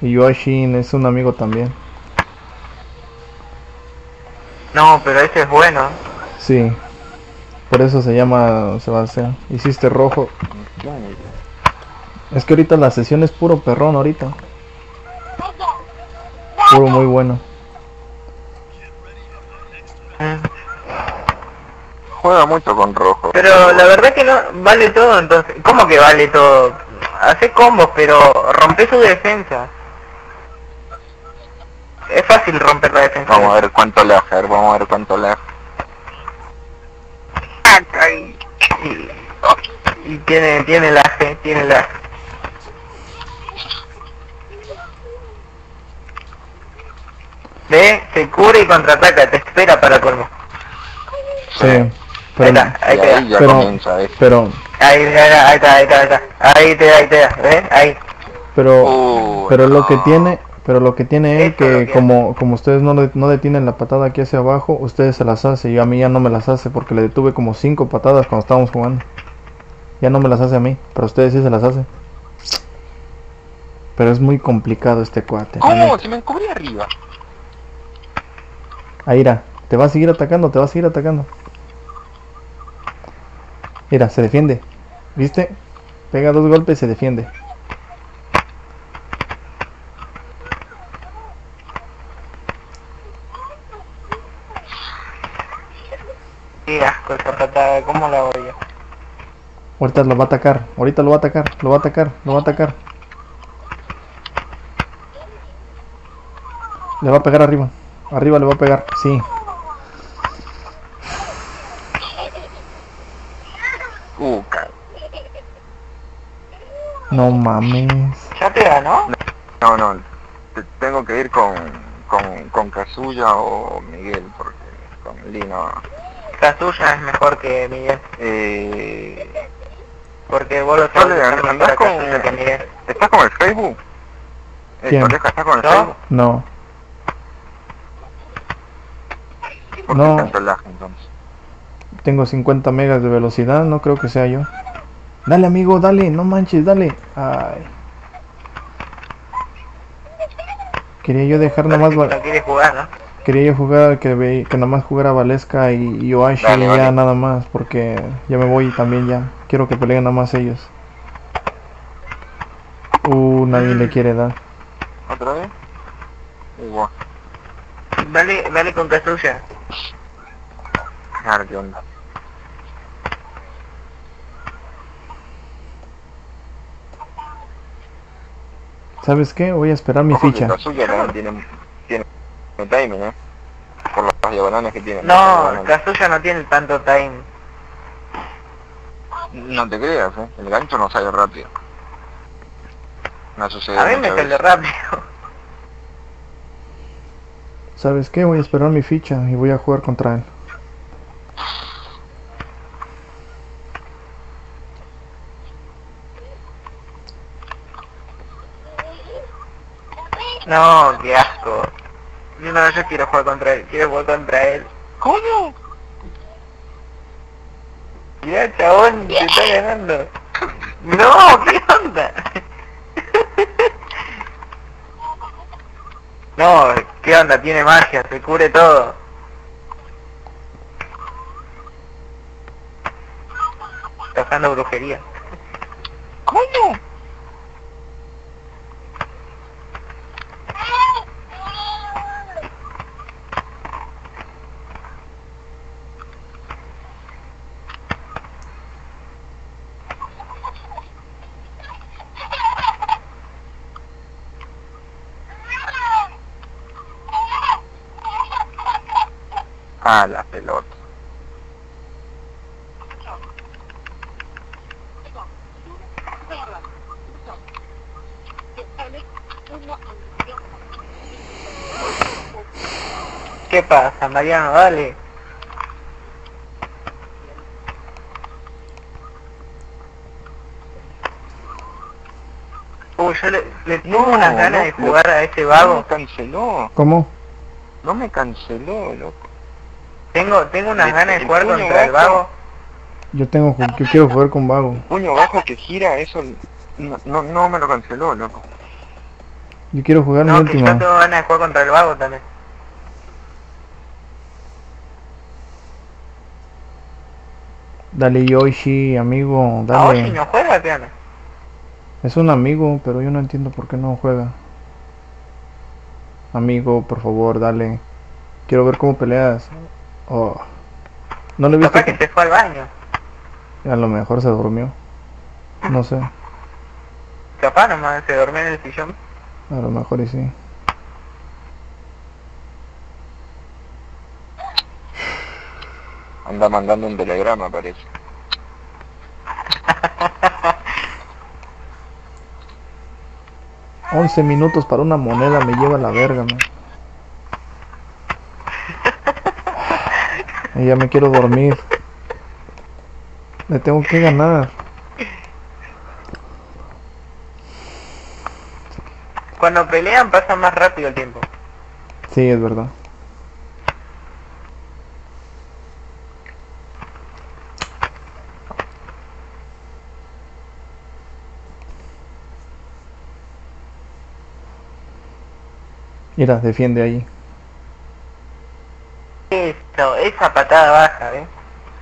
Y Yoashin es un amigo también. No, pero ese es bueno. Sí. Por eso se llama Sebastián. Hiciste rojo. Es que ahorita la sesión es puro perrón ahorita. Puro muy bueno. Juega mucho con rojo. Pero la verdad que no vale todo entonces. ¿Cómo que vale todo? Hace combos, pero rompe su defensa. Es fácil romper la defensa. Vamos a ver cuánto le hace, vamos a ver cuánto le hace. Y tiene la G, tiene la... Ve, se cubre y contraataca, te espera para colmo. Sí. Ahí Pero, está, ahí Y te da. ahí ya pero, comienza, ¿ves? pero, Ahí está, ahí está, ahí está. Ahí te da, ¿ves? Ahí. pero lo que tiene, es Eso es lo que que como ustedes no detienen la patada aquí hacia abajo, ustedes se las hace y a mí ya no me las hace porque le detuve como 5 patadas cuando estábamos jugando. Ya no me las hace a mí, pero a ustedes sí se las hace. Pero es muy complicado este cuate. la ¿Cómo? neta. Si me encubrí arriba. Aira, te va a seguir atacando, te va a seguir atacando. Mira, se defiende. ¿Viste? Pega 2 golpes y se defiende. Qué asco esa patada, ¿cómo la odio? Ahorita lo va a atacar, ahorita lo va a atacar, lo va a atacar, lo va a atacar. Le va a pegar arriba. Arriba le va a pegar, sí. Cara. No mames. Ya te ganó. No, tengo que ir con Kazuya o Miguel, porque con Lino... Kazuya es mejor que Miguel. Porque vos lo Dale, sabés ¿andás mejor a con... Kazuya que Miguel. ¿Estás con el Facebook? ¿Quién? ¿Coleja está con el ¿No? Facebook? No, ¿Por No. qué tanto lag entonces? tengo 50 megas de velocidad, no creo que sea yo. Dale amigo, dale, no manches, dale. Ay. Quería yo dejar nomás... Parece que no quieres jugar, ¿no? Quería yo jugar, que nada más jugara Valesca y Yoashi Dale, y vale. ya nada más, porque ya me voy también ya. Quiero que peleen nada más ellos. Nadie le quiere dar. ¿Otra vez? Igual. Dale con Kazuya. A ver qué onda. ¿Sabes qué? Voy a esperar mi Ojo que ficha. Kazuya también tiene timing, por las diagonales que tiene. No, Kazuya no tiene tanto time. No te creas, el gancho no sale rápido. No sucede A mí me muchas sale veces. rápido. ¿Sabes qué? Voy a esperar mi ficha y voy a jugar contra él. No, qué asco. Yo quiero jugar contra él, quiero jugar contra él. ¿Cómo? Ya, chabón, te está ganando. No, ¿qué onda? No, ¿qué onda? Tiene magia, se cubre todo. Está usando brujería. ¿Cómo? Ah, la pelota. ¿Qué pasa, Mariano? Dale. Yo le tengo unas ganas de jugar a ese No vago. me canceló. ¿Cómo? No me canceló, loco. Tengo unas El- ganas de el jugar puño contra el bajo. vago. Yo quiero jugar con Vago. Puño bajo que gira, eso no me lo canceló, loco. Yo quiero jugar mi No, que yo última. tengo ganas de jugar contra el vago también. Dale Yoshi, amigo, ¿A Oshi dale. no juega, qué onda? Es un amigo, pero yo no entiendo por qué no juega. Amigo, por favor, dale. Quiero ver cómo peleas. Oh. ¿No le viste? Capaz que se fue al baño. A lo mejor se durmió. No sé. Capaz nomás se durmió en el sillón. A lo mejor y sí. Anda mandando un telegrama, parece. 11 minutos para una moneda me lleva a la verga, man. Y ya me quiero dormir. Le tengo que ganar. Cuando pelean pasa más rápido el tiempo. Sí, es verdad. Mira, defiende ahí. Esto, esa patada baja, ¿eh?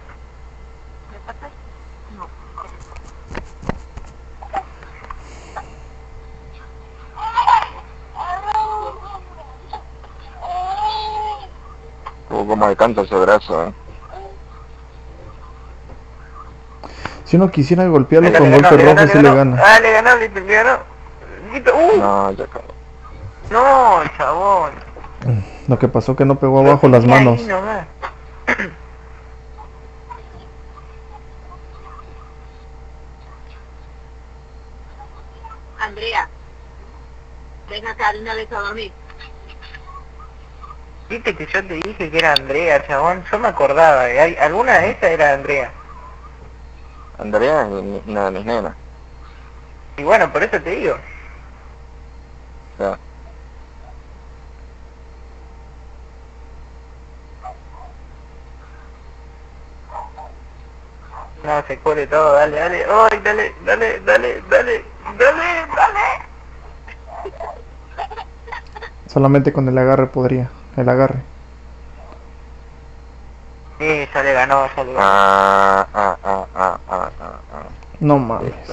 Como alcanza ese brazo, ¿eh? Si uno quisiera golpearlo Le con ganó, golpe le rojo, ganó, sí le gana. Ah, le ganó, le ganó. No, ya acabó. No, chabón. Lo que pasó que no pegó abajo las tenía ahí manos. nomás. Andrea, venga acá, de una vez a dormir. Viste que yo te dije que era Andrea, chabón. Yo me acordaba, alguna de esas era Andrea. Andrea es una de mis nenas. Y bueno, por eso te digo. O sea, No, se cubre todo, dale, dale. ¡Ay, dale, dale, dale, dale, dale, dale! Solamente con el agarre podría. El agarre. Sí, ya le ganó, ya le ganó. No mames. Listo.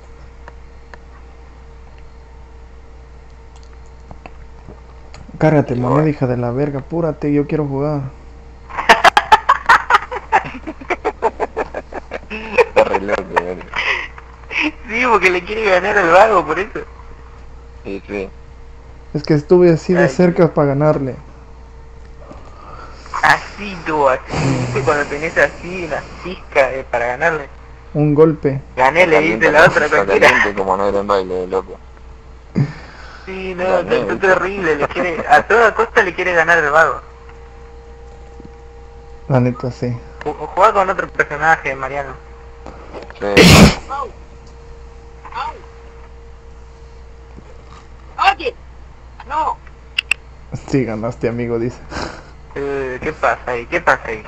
Cárgate, moneda, hija de la verga. Apúrate, yo quiero jugar. Está re loco, ¿eh? Sí, porque le quiere ganar al vago, por eso. Sí, sí. Es que estuve así de Ay, cerca para ganarle. Así tú, así. ¿Viste cuando tenés así una pizca para ganarle? Un golpe. Gané, le dice la otra Está cualquiera. caliente como no era en baile, loco. Sí, no, Gané, está ¿viste? terrible, le quiere, a toda costa le quiere ganar al vago. La neta, sí. Juega con otro personaje, Mariano. Sí. Oye, no, Sí, ganaste, amigo, dice. ¿Qué pasa ahí? ¿Qué pasa ahí?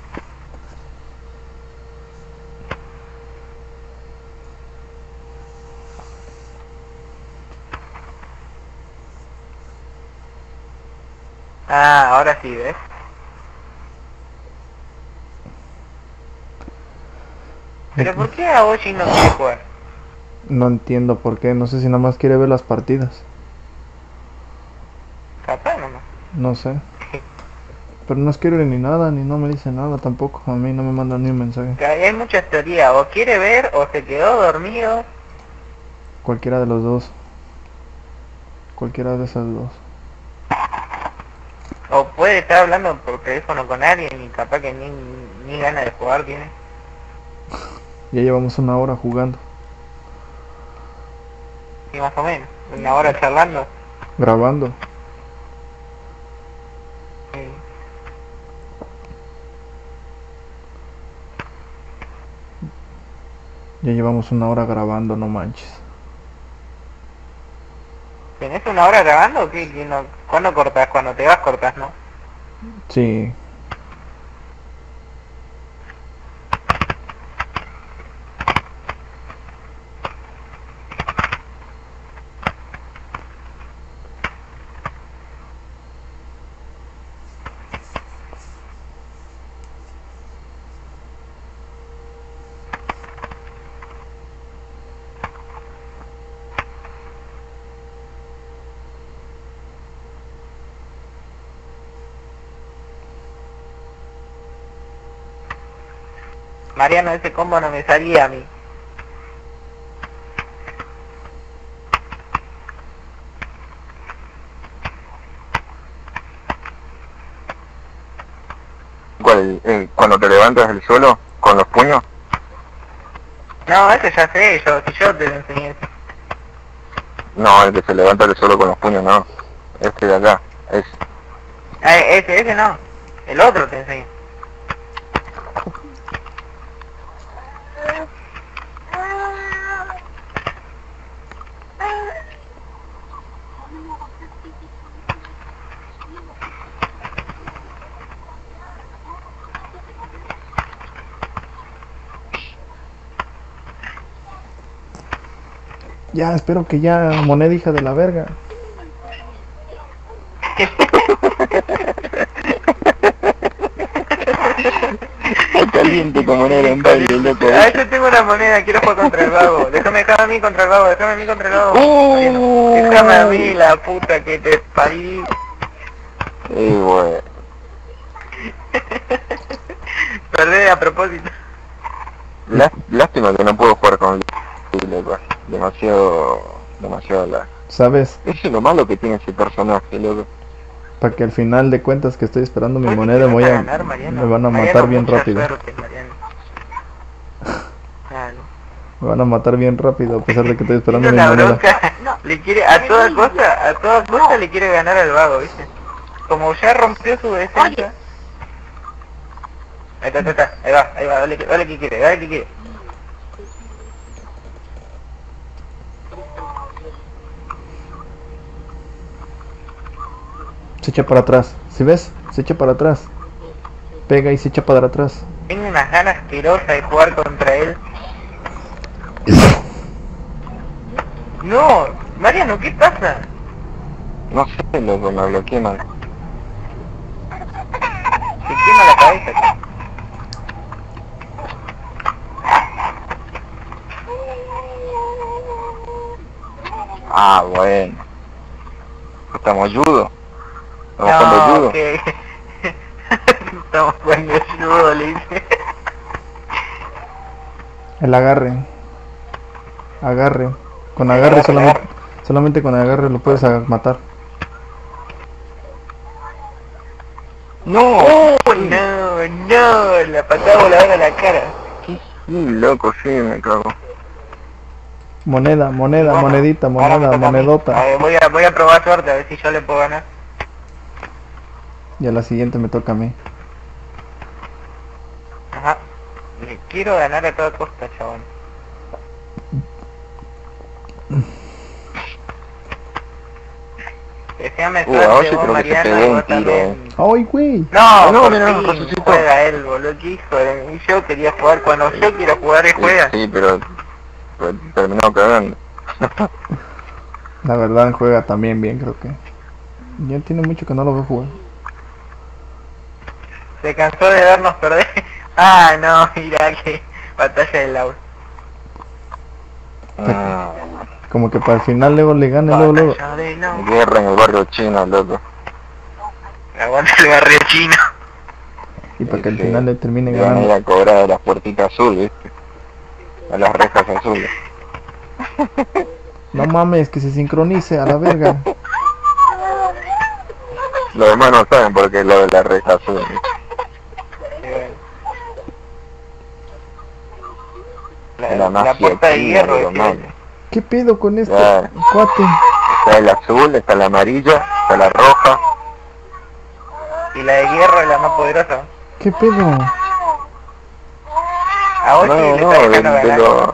Ah, ahora sí, ¿ves? ¿Pero por qué a Oshi no quiere jugar? No entiendo por qué. No sé si nada más quiere ver las partidas. Capaz nomás. No sé. Pero no escribe ni nada, ni no me dice nada tampoco. A mí no me manda ni un mensaje. Que hay muchas teorías, o quiere ver, o se quedó dormido. Cualquiera de los dos. Cualquiera de esas dos. O puede estar hablando por teléfono con alguien y capaz que ni ganas de jugar tiene. Ya llevamos una hora jugando. Sí, más o menos. Una hora charlando. Grabando. Sí. Ya llevamos una hora grabando, no manches. ¿Tenés una hora grabando o qué? ¿Cuándo cortás? Cuando te vas cortás, ¿no? Sí. Mariano, ese combo no me salía a mí. ¿Cuál? Cuando te levantas del suelo con los puños. No, ese ya sé, si yo te lo enseñé. No, el que se levanta del suelo con los puños, no. Este de acá, es. Ese no. El otro te enseñé. Ya, espero que ya, moneda hija de la verga. Está caliente como en el baile, loco. Yo tengo una moneda, quiero jugar contra el vago. Déjame a mí contra el vago, déjame a mí contra el vago. Déjame a mí, la puta que te parí. Bueno. Perdé a propósito. Lástima que no puedo jugar con loco. Demasiado la. ¿Sabes? Eso es lo malo que tiene ese personaje, loco. Para que al final de cuentas que estoy esperando mi Oye, moneda ¿qué me vas a ganar, Mariano? me van a Mariano, matar bien mucha rápido. suerte, Mariano. Claro. Me van a matar bien rápido a pesar de que estoy esperando Tiene mi una moneda. bronca, le quiere, a toda costa le quiere ganar al vago, ¿viste? Como ya rompió su defensa. Ahí está, ahí va, dale que quiere. Se echa para atrás. ¿Sí ves? Se echa para atrás. Pega y se echa para atrás. Tengo unas ganas asquerosas de jugar contra él. No, Mariano, ¿qué pasa? No sé, loco, me bloqueé mal. Se quema la cabeza. Ah, bueno. Estamos judo. Estamos jugando judo. Que... Estamos jugando judo, le dice. El agarre. Agarre. Con agarre solamente con agarre lo puedes matar. No, No, la patada voladora a la cara. sí, loco, sí, me cago. Moneda, Bueno, monedita, ahora me toca a mí. monedota. A ver, voy a probar suerte a ver si yo le puedo ganar. Y a la siguiente me toca a mí. Ajá. Le quiero ganar a toda costa, chabón. Deseame ahora suerte sí vos, creo que se Mariano, pegó y un vos tiro. también. ¡Ay, güey! No, No, por mira, fin, Josécito. juega él, boludo, qué hijo de mí. Yo quería jugar cuando yo quiero jugar y juega. Sí, pero terminó cagando. La verdad juega también bien, creo que. Ya tiene mucho que no lo veo jugar. Se cansó de vernos perder. Ah, no, mira que batalla del lago. Como que para el final luego le gane, luego. Batalla del lago. Guerra en el barrio chino, loco. Aguanta el barrio chino. Y para que al Sí, final le termine van a ir ganando. a cobrar a las puertitas azules, ¿viste? A las rejas azules. No mames, que se sincronice a la verga. Los demás no saben por qué es lo de la reja azul. La La mafia puerta de china, hierro, lo ¿viste? malo. ¿Qué pedo con este Ya. cuate? Está el azul, está la amarilla, está la roja. Y la de hierro es la más poderosa. ¿Qué pedo? A vos sí No, le no, está de dejando ganar. lo...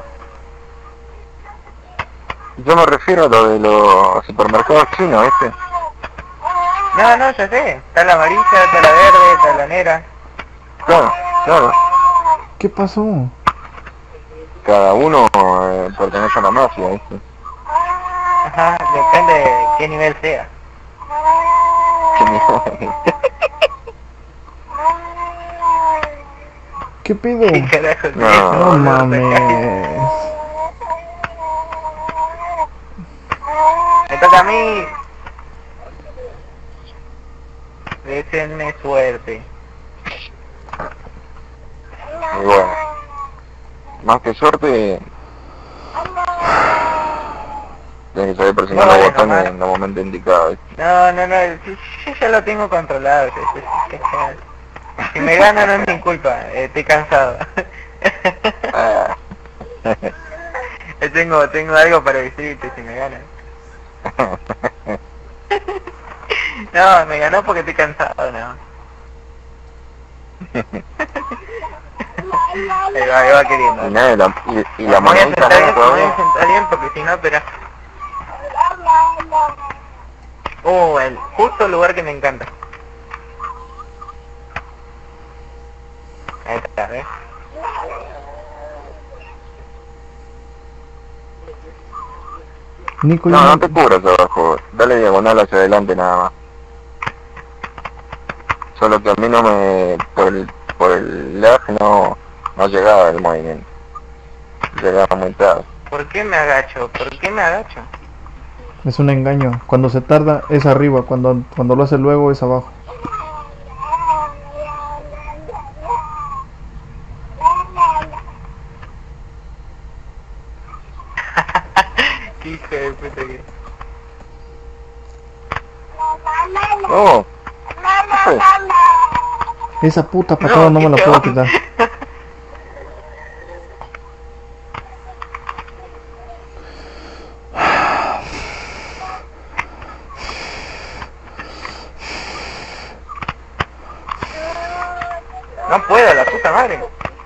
Yo me refiero a lo de los supermercados chinos, ¿viste? No, no, ya sé. Está la amarilla, está la verde, está la negra. Claro, claro. ¿Qué pasó? Cada uno pertenece a la mafia, ¿viste? Ajá, depende de qué nivel sea. ¿Qué pedo? ¿Qué carajo es No. eso, No boludo? mames. Me toca a mí. Deseenme suerte. Y bueno, más que suerte, tienes que saber No presionar vale los botones nomás. en los momentos indicados. No, yo ya lo tengo controlado. Si me gana no es mi culpa, estoy cansado. Ah. tengo algo para decirte si me gana. No, me ganó porque estoy cansado, no. Ahí va queriendo. Y nada, y la Me voy a monedita sentar no bien, me voy a todavía. sentar bien porque si no, espera. Justo el lugar que me encanta. Ahí está, ¿ves? Nico, No, ya no te cubras abajo, dale diagonal hacia adelante nada más. Solo que a mí no me, por el lag no llegaba el movimiento. Llegaba muy tarde. ¿Por qué me agacho? ¿Por qué me agacho? es un engaño. Cuando se tarda es arriba, cuando lo hace luego es abajo. Qué hijo de puta que... Oh, ¿qué fue? Esa puta patada no me la qué puedo onda. quitar. No puedo, la puta madre.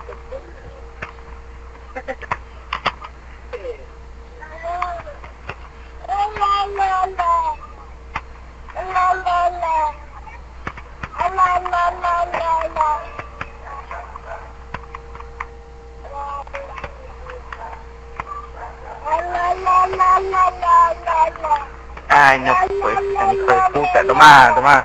Ay, no, pues, hijo de puta, tomá, tomá.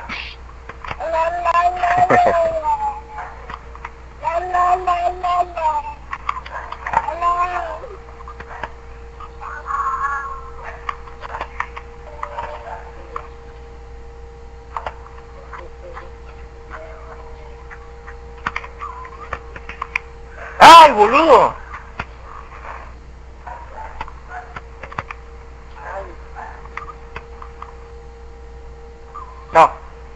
¡Ay, boludo! No.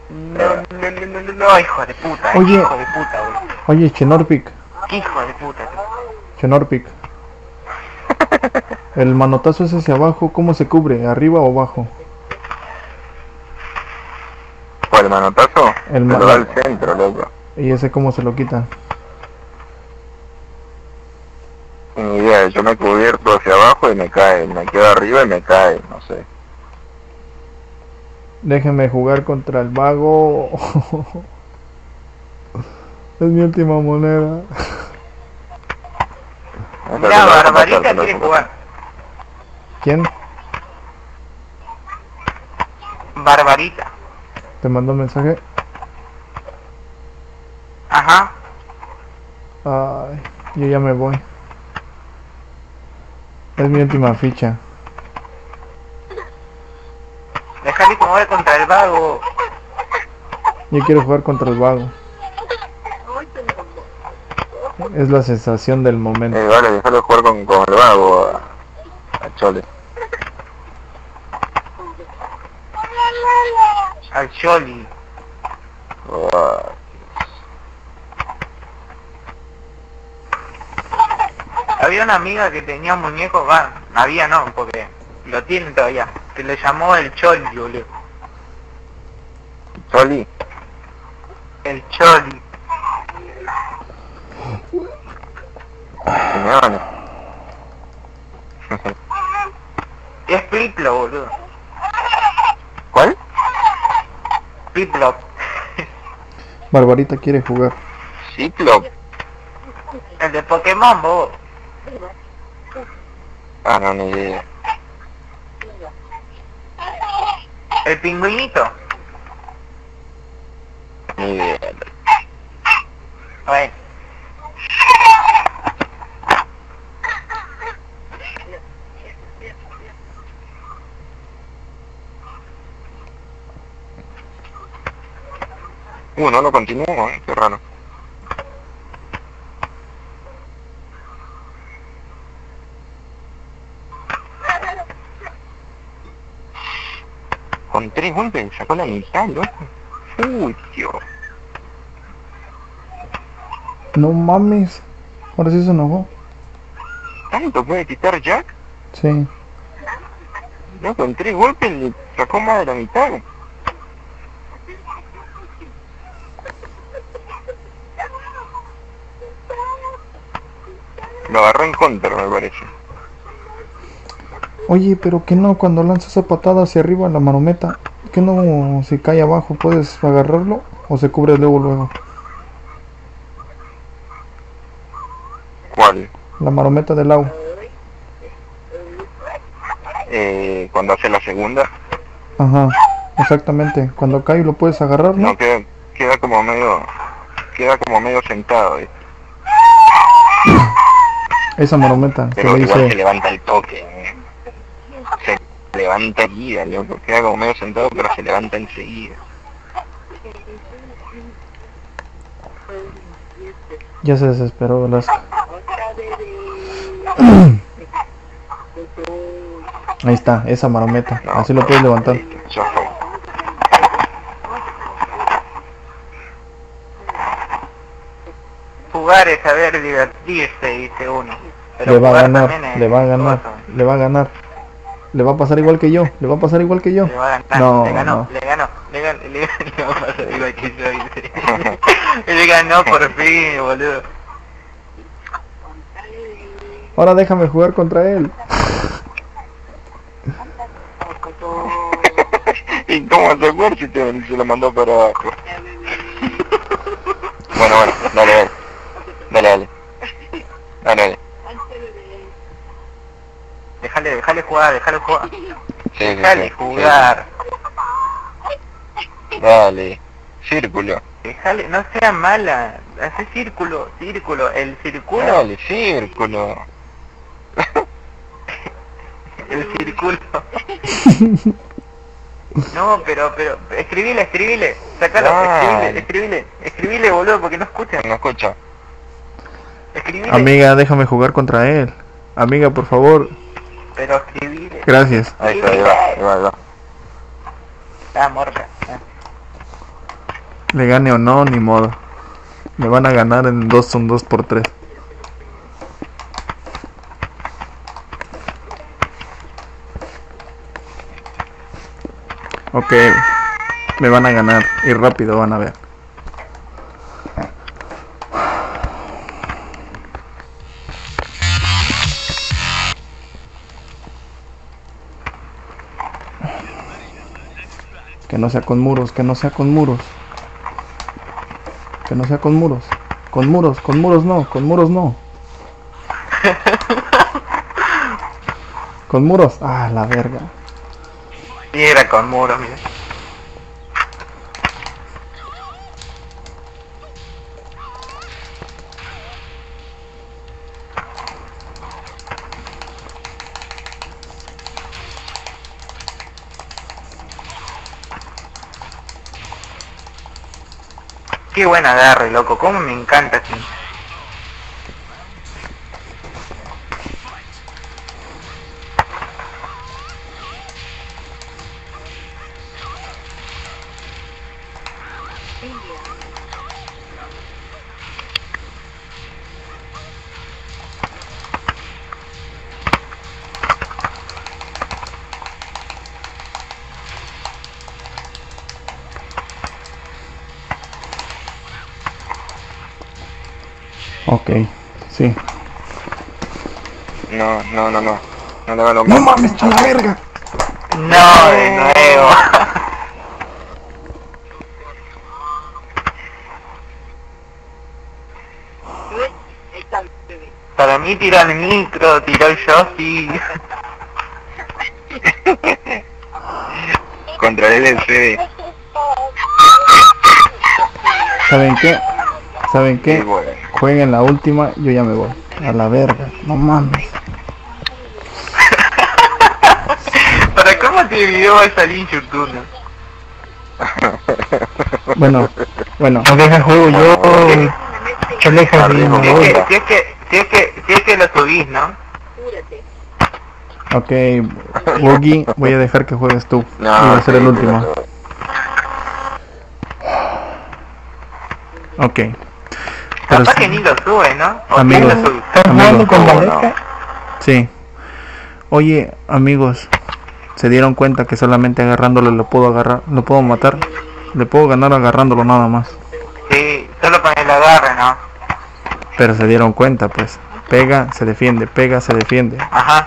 No, hijo de puta, Oye. hijo de puta, boludo. Oye, Chenorpic, Hijo de puta, tío. Chenorpic. El manotazo es hacia abajo, ¿cómo se cubre? ¿Arriba o abajo? ¿Por el manotazo? El Se lo da al centro, loco. ¿Y ese cómo se lo quitan? Ni idea, yo me he cubierto hacia abajo y me cae, me quedo arriba y me cae, no sé. Déjenme jugar contra el vago. Es mi última moneda. Mira, Barbarita quiere jugar. ¿Quién? Barbarita. ¿Te mandó un mensaje? Ajá. Ay, yo ya me voy. Es mi última ficha. Dejale mover contra el vago. Yo quiero jugar contra el vago. Es la sensación del momento. Vale, déjalo jugar con el vago a Chole. Al Choli. Oh, Había una amiga que tenía un muñeco, había no, porque lo tienen todavía, que le llamó el Choli, boludo. Choli. El Choli. Simeone. Es Pliplo, boludo. ¿Cuál? Pliplo. Barbarita quiere jugar. Ciclop. El de Pokémon, bobo. Ah, no, ni idea. El pingüinito. Ni idea. Bueno. No lo continúo, qué raro. con 3 golpes me sacó la mitad, loco. Uy, Dios. No mames. Ahora sí se enojó. ¿Tanto puede quitar Jack? Sí. No, con 3 golpes le sacó más de la mitad. Lo agarró en contra, me parece. Oye, pero que no, cuando lanza esa patada hacia arriba la marometa, que no, si cae abajo puedes agarrarlo o se cubre luego. ¿Cuál? La marometa del agua. Cuando hace la segunda. Ajá, exactamente. Cuando cae lo puedes agarrar, ¿no? No, queda como medio sentado, ¿viste? Esa marometa que Pero le igual se dice, levanta el toque, se levanta enseguida, loco, queda como medio sentado pero se levanta enseguida. ya se desesperó Velasco. Ahí está, esa marometa, No, así lo puedes levantar. Ya fue. Jugar es saber divertirse, dice uno. Pero Le va a jugar ganar, también es le va a ganar, cosa. le va a ganar. Le va a pasar igual que yo, le va a pasar igual que yo. Le va a ganar, No, le ganó, no. le va a pasar igual que yo, dice. Le ganó por fin, boludo. Ahora déjame jugar contra él. ¿Y cómo se acuerda si se lo mandó para abajo? Bueno, dale. Déjale jugar. Sí, Déjale jugar. Dale. Círculo. Déjale, no sea mala. Hace círculo. El círculo. Dale, círculo. El círculo. No, pero, escribile. Sácalo, Dale. escribile, boludo, porque no escucha. No escucha. Escribile. Amiga, déjame jugar contra él. Amiga, por favor. Pero escribile. Gracias. Ahí está, ahí va. Ah, morca. Le gane o no, ni modo. Me van a ganar en 2x3. Ok, me van a ganar y rápido van a ver. Que no sea con muros, que no sea con muros. Que no sea con muros. Con muros no. Con muros. Ah, la verga. Y era con muros, mira. Qué buen agarre, loco, cómo me encanta así. Ok, sí. No. No le hagas lo ¡No mismo. mames, a la verga! No, de nuevo. Para mí tiró el micro, tiró el jockey. Contra el LCD. ¿Saben qué? Sí, bueno. Jueguen la última, yo ya me voy. A la verga, no mames. ¿Para cómo te video va a salir en YouTube? Bueno. No deja juego yo le Arriba, Si es que lo subís, ¿no? Ok, Boogie, voy a dejar que juegues tú. No, y va a ser el sí, último. Ok. Pero Capaz sí, que ni lo sube, ¿no? O Amigos. sí lo sube. ¿Estás jugando con ¿cómo Valesca? sí. Oye, amigos, ¿se dieron cuenta que solamente agarrándolo lo puedo agarrar, lo puedo matar? Le puedo ganar agarrándolo nada más. Sí, solo con el agarre, ¿no? Pero se dieron cuenta, pues. Pega, se defiende, pega, se defiende. Ajá.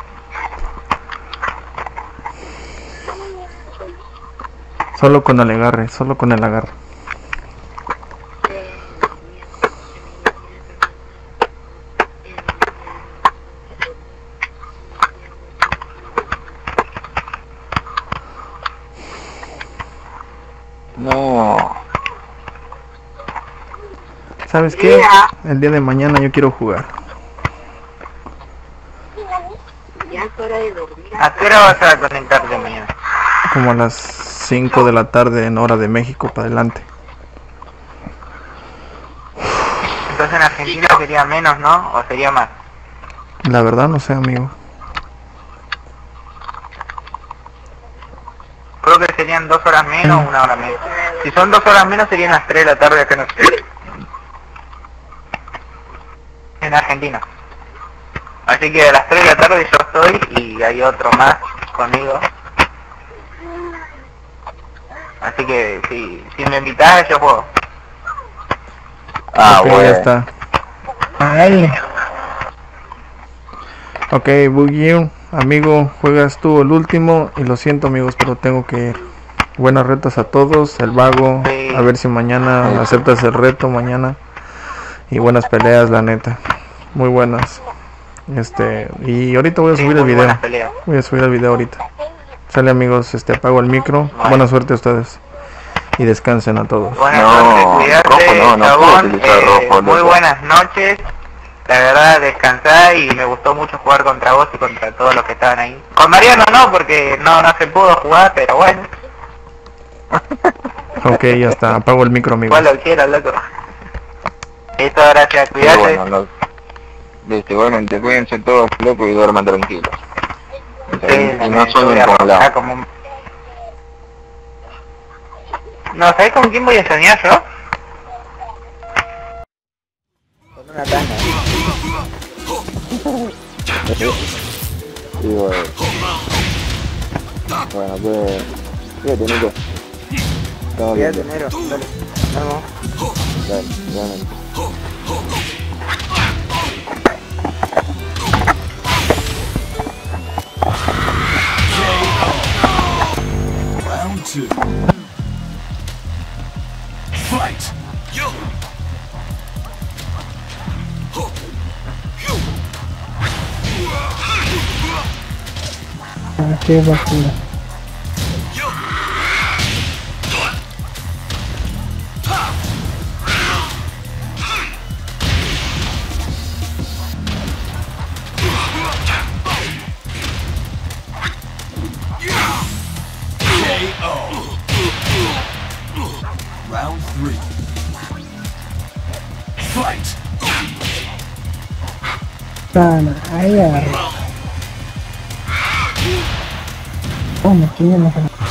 Solo con el agarre, solo con el agarre. No. ¿Sabes qué? El día de mañana yo quiero jugar. Ya es hora de dormir. ¿A qué hora vas a conectarte mañana? Como a las 5 de la tarde en hora de México para adelante. Entonces en Argentina sería menos, ¿no? ¿O sería más? La verdad no sé, amigo. Creo que serían 2 horas menos o 1 hora menos. Si son 2 horas menos serían las 3 de la tarde que no en Argentina. Así que a las 3 de la tarde yo estoy y hay otro más conmigo. Así que si me invitas yo juego. Ah, Ok, bueno. ya está. Dale. Ok, Boogie, amigo, juegas tú el último. Y lo siento, amigos, pero tengo que ir. Buenas retas a todos. El vago, Sí. a ver si mañana aceptas el reto mañana. Y buenas peleas, la neta. Muy buenas. Y ahorita voy a Sí, subir el muy video. buenas peleas. Voy a subir el video ahorita. Sale, amigos, apago el micro. Vale. Buena suerte a ustedes. Y descansen a todos. Buenas No, noches, cuídate, rojo no puedo chabón. utilizar rojo, Muy loco. buenas noches. La verdad, descansá y me gustó mucho jugar contra vos y contra todos los que estaban ahí. Con Mariano no, porque no se pudo jugar, pero bueno, Ok, ya está. Apago el micro, amigos. igual lo quiero, loco. Listo, gracias, Sí, cuídate. bueno, listo, igualmente, cuídense todos, loco, y duerman tranquilos. Sí, Y no yo voy sueñen a con arrancar la... como un- No, ¿sabés con quién voy a soñar yo? Con una tana. Y bueno, pues... Fíjate, Nico. Estamos Cuídate, viendo. negro. Dale, vamos. Dale, igualmente. Round 2. Fight! Qué basura. Round 3. Fight! Sana, ahí agarré. Oh, me estoy viendo.